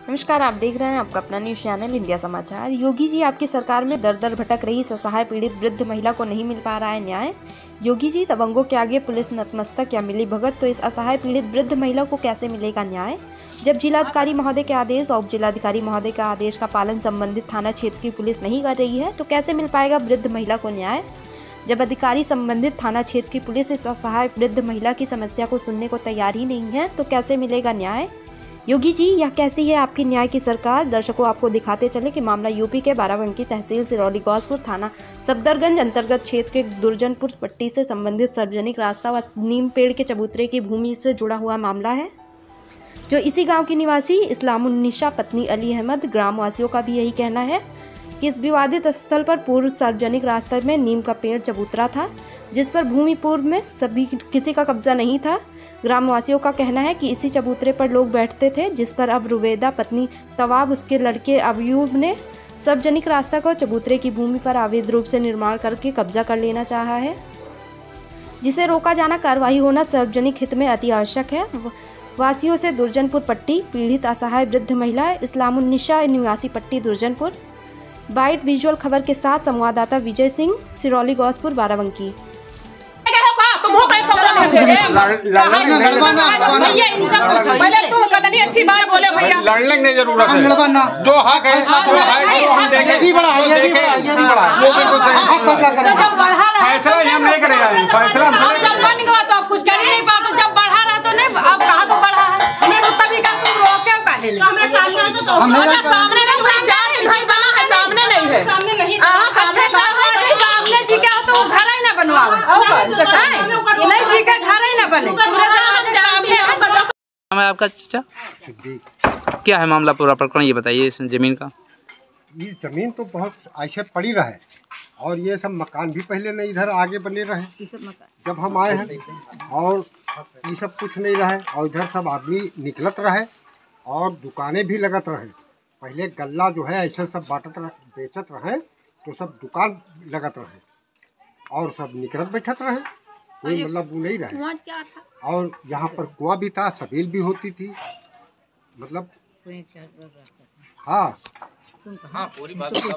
नमस्कार, आप देख रहे हैं आपका अपना न्यूज़ चैनल इंडिया समाचार। योगी जी आपकी सरकार में दर दर भटक रही असहाय पीड़ित वृद्ध महिला को नहीं मिल पा रहा है न्याय। योगी जी दबंगों के आगे पुलिस नतमस्तक या मिली भगत, तो इस असहाय पीड़ित वृद्ध महिला को कैसे मिलेगा न्याय? जब जिलाधिकारी महोदय के आदेश और उप जिलाधिकारी महोदय के आदेश का पालन संबंधित थाना क्षेत्र की पुलिस नहीं कर रही है, तो कैसे मिल पाएगा वृद्ध महिला को न्याय? जब अधिकारी संबंधित थाना क्षेत्र की पुलिस इस असहाय वृद्ध महिला की समस्या को सुनने को तैयार ही नहीं है, तो कैसे मिलेगा न्याय? योगी जी, यह कैसी है आपकी न्याय की सरकार? दर्शकों, आपको दिखाते चले कि मामला यूपी के बाराबंकी तहसील सिरौली गौसपुर थाना सफदरगंज अंतर्गत क्षेत्र के दुर्जनपुर पट्टी से संबंधित सार्वजनिक रास्ता व नीम पेड़ के चबूतरे की भूमि से जुड़ा हुआ मामला है, जो इसी गांव की निवासी इस्लामुन्निसा पत्नी अली अहमद, ग्रामवासियों का भी यही कहना है कि इस विवादित स्थल पर पूर्व सार्वजनिक रास्ते में नीम का पेड़ चबूतरा था, जिस पर भूमि पूर्व में किसी का कब्जा नहीं था। ग्रामवासियों का कहना है कि इसी चबूतरे पर लोग बैठते थे, जिस पर अब रुवेदा पत्नी तवाब उसके लड़के अबयूब ने सार्वजनिक रास्ता को चबूतरे की भूमि पर अवैध रूप से निर्माण करके कब्जा कर लेना चाहा है, जिसे रोका जाना, कार्रवाई होना सार्वजनिक हित में अति आवश्यक है। वासियों से दुर्जनपुर पट्टी, पीड़ित असहाय वृद्ध महिला इस्लामुन्निसा निवासी पट्टी दुर्जनपुर। बाइट विजुअल खबर के साथ संवाददाता विजय सिंह, सिरौली गौसपुर बाराबंकी। अच्छी बात बोले भैया, लड़ने की जरूरत है। जो हक है हम देखें, वो बिल्कुल फैसला हम नहीं करेंगे। फैसला जब बन गया तो आप कुछ कर ही नहीं पाते, जब बढ़ा रहा तो नहीं, अब कहा तो बढ़ा है, हमें तो तभी का तुम रोके पहले सामने सामने नहीं है, सामने नहीं सामने जी का तो घर ही ना बनवाओ, नहीं जी का घर ही ना बने। नाम है आपका चाचा? क्या है मामला, पूरा प्रकरण ये बताइए इस जमीन का। ये जमीन तो बहुत ऐसे पड़ी रहे और ये सब मकान भी पहले नहीं इधर आगे बने रहे जब हम आए हैं, और ये सब कुछ नहीं रहे, और इधर सब आदमी निकलत रहे और दुकानें भी लगत रहे। पहले गल्ला जो है ऐसे सब बांटत बेचत रहे, तो सब दुकान लगत रहे और सब निकलत बैठत रहे, कोई मतलब वो नहीं रहे। और यहाँ पर कुआं भी था, सबील भी होती थी, मतलब हाँ वही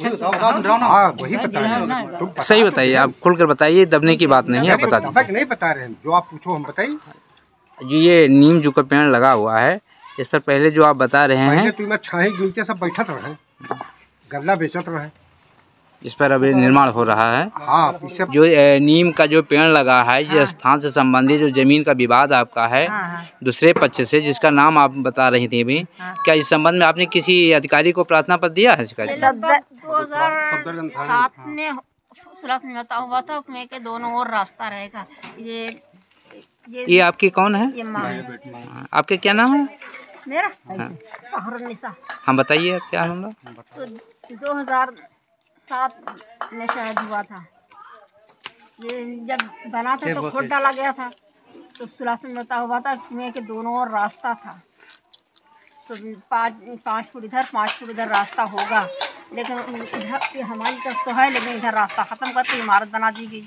बता। सही बताइए, आप खुलकर बताइए, दबने की बात नहीं है, बता दीजिए। नहीं बता रहे हैं, जो आप पूछो हम बताइए। जो ये नीम जो का पेड़ लगा हुआ है, इस पर पहले जो आप बता रहे हैं, तो मैं छाही नीचे सब बैठत रहे, गल्ला बेचत रहे, इस पर अभी निर्माण हो रहा है। हाँ, जो नीम का जो पेड़ लगा है, जिस स्थान से संबंधित जो जमीन का विवाद आपका है दूसरे पक्ष से, जिसका नाम आप बता रही थी अभी, क्या इस संबंध में आपने किसी अधिकारी को प्रार्थना पत्र दिया है? 2007 में समझौता हुआ था उसमें के दोनों ओर रास्ता रहेगा। ये आपकी कौन है? ये माँ। आपके क्या नाम है? मेरा हम बताइए क्या मामला। तो 2007 में शायद हुआ था, ये जब बना था तो खोद डाला गया था, तो सुलह समझौता हुआ था उसमें के दोनों ओर रास्ता था, तो 5 फुट इधर 5 फुट इधर रास्ता होगा, लेकिन इधर हमारी तरफ तो है, लेकिन इधर रास्ता खत्म करके इमारत बना दी गई,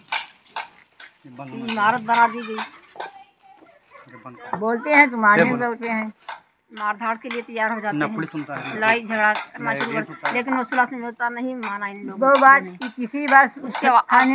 बोलते हैं कि मारने बोलते हैं, मारधाड़ के लिए तैयार हो जाते हैं, लड़ाई झगड़ा, लेकिन वो सुलह समझौता नहीं माना इन लोगों। 2 बार किसी बार उसके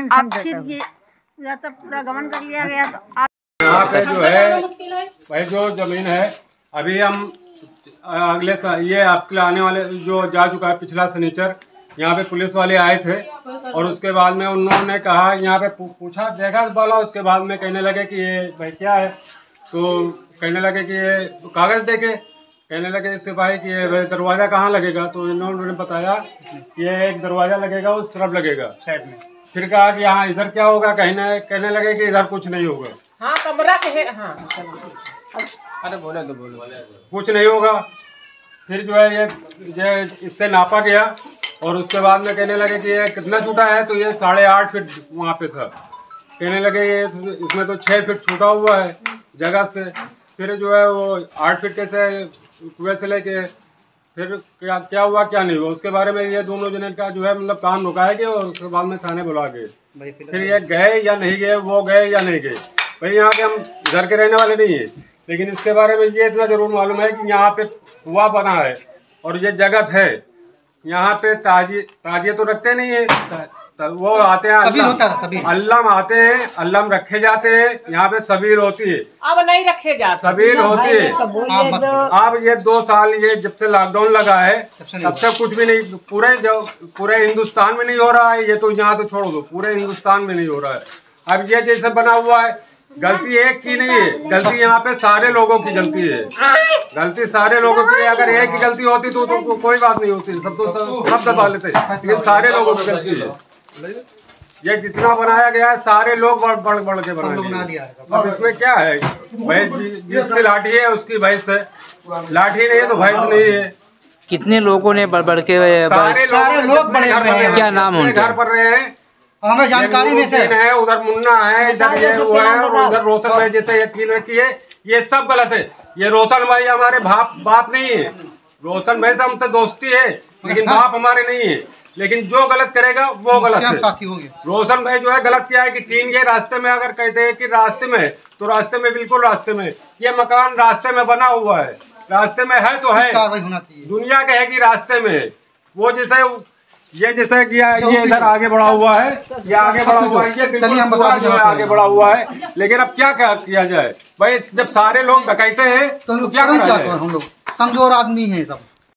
पूरा गमन कर लिया गया। तो यहाँ पे जो है भाई जो जमीन है, अभी हम अगले ये आपके आने वाले जो जा चुका है पिछला शनिचर, यहाँ पे पुलिस वाले आए थे और उसके बाद में उन्होंने कहा, यहाँ पे पूछा देखा बोला, उसके बाद में कहने लगे कि ये भाई क्या है, तो कहने लगे कि ये कागज़ देके, कहने लगे सिपाही कि ये दरवाज़ा कहाँ लगेगा, तो इन्होंने बताया कि ये एक दरवाज़ा लगेगा उस तरफ लगेगा साइड में। फिर कहा कि यहाँ इधर क्या होगा, कहने लगे कि इधर कुछ नहीं होगा। हाँ, कमरा है, हाँ अरे बोले तो बोले कुछ नहीं होगा। फिर जो है ये इससे नापा गया और उसके बाद में कहने लगे कि ये कितना छूटा है, तो ये 8.5 फीट वहाँ पे था। कहने लगे ये इसमें तो 6 फीट छूटा हुआ है जगह से। फिर जो है वो 8 फीट कैसे कुएं से लेके फिर क्या हुआ क्या नहीं हुआ, उसके बारे में ये दोनों जने का जो है मतलब काम रुकाया गया और उसके बाद में थाने बुला गए। फिर ये गए या नहीं गए, वो गए या नहीं गए, भाई यहाँ के हम घर के रहने वाले नहीं है, लेकिन इसके बारे में ये इतना जरूर मालूम है कि यहाँ पे कुआं बना है और ये जगत है, यहाँ पे ताजिए तो रखते नहीं है, वो आते हैं अल्लम आते हैं, अल्लम रखे जाते हैं, यहाँ पे सबील होती है, अब नहीं रखे जाते, सबील होती है। अब ये 2 साल ये जब से लॉकडाउन लगा है तब से कुछ भी नहीं, पूरे हिंदुस्तान में नहीं हो रहा है, ये तो यहाँ तो छोड़ दो, पूरे हिंदुस्तान में नहीं हो रहा है। अब ये जैसे बना हुआ है, गलती एक की नहीं है, गलती यहाँ पे सारे लोगों की गलती है, गलती सारे लोगों की है। अगर एक की गलती होती तो कोई बात नहीं होती, सब दबा लेते, ये सारे लोगों की गलती है। ये जितना बनाया गया है सारे लोग बढ़ के बना लिया है। अब इसमें क्या है भाई, जिसकी लाठी है उसकी भैंस है, लाठी नहीं है तो भैंस नहीं है। कितने लोगों ने बढ़ के सारे लोग बड़े घर पर, क्या नाम है घर पर रहे हैं, हमें जानकारी में से है, उधर मुन्ना है, इधर ये वो है, और उधर रोशन भाई जैसे यकीन रखिए ये सब गलत है। ये रोशन भाई हमारे बाप नहीं है, रोशन भाई से हमसे दोस्ती है लेकिन बाप हमारे नहीं है। लेकिन जो गलत करेगा वो गलत है। रोशन भाई जो है गलत किया है कि टीन के रास्ते में, अगर कहते हैं कि रास्ते में, तो रास्ते में बिल्कुल रास्ते में, ये मकान रास्ते में बना हुआ है, रास्ते में है तो है, दुनिया के है कि रास्ते में। वो जैसे ये जैसे कि ये इधर आगे बढ़ा हुआ है, ये आगे बढ़ा हुआ है, ये बिल्कुल जो है आगे बढ़ा हुआ है। लेकिन अब क्या किया जाए भाई, जब सारे लोग डकैते हैं तो क्या करा जाए? हम लोग कमजोर आदमी हैं सब।